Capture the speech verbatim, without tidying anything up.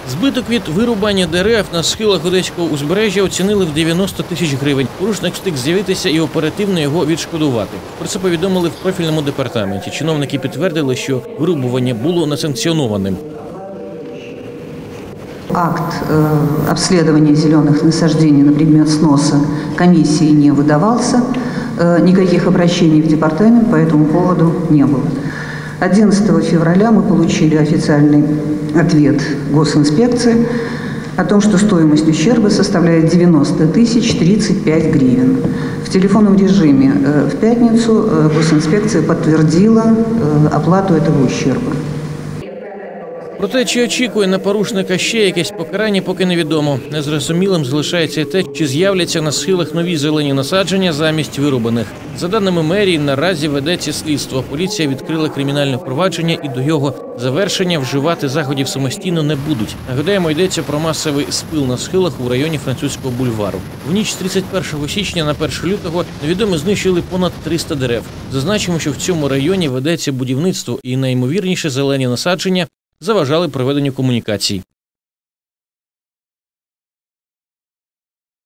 Збиток від вирубання дерев на схилах одеського узбережжя оцінили в дев'яносто тисяч гривень. Порушник встиг з'явитися і оперативно його відшкодувати. Про це повідомили в профільному департаменті. Чиновники підтвердили, що вирубування було несанкціонованим. Акт э, обследования зеленых насаждений на предмет сноса комиссии не выдавался. Э, никаких обращений в департамент по этому поводу не было. одиннадцатого февраля мы получили официальный ответ госинспекции о том, что стоимость ущерба составляет девяносто тысяч тридцать пять гривен. В телефонном режиме э, в пятницу э, госинспекция подтвердила э, оплату этого ущерба. Проте, чи очікує на порушника ще якесь покарання, поки невідомо. Незрозумілим залишається й те, чи з'являться на схилах нові зелені насадження замість вирубаних. За даними мерії, наразі ведеться слідство. Поліція відкрила кримінальне впровадження і до його завершення вживати заходів самостійно не будуть. Нагадаємо, йдеться про масовий спил на схилах у районі Французького бульвару. В ніч з тридцять першого січня на перше лютого невідомі знищили понад триста дерев. Зазначимо, що в цьому районі ведеться будівництво і найімовірніше зелені насадження заважали проведенню комунікацій.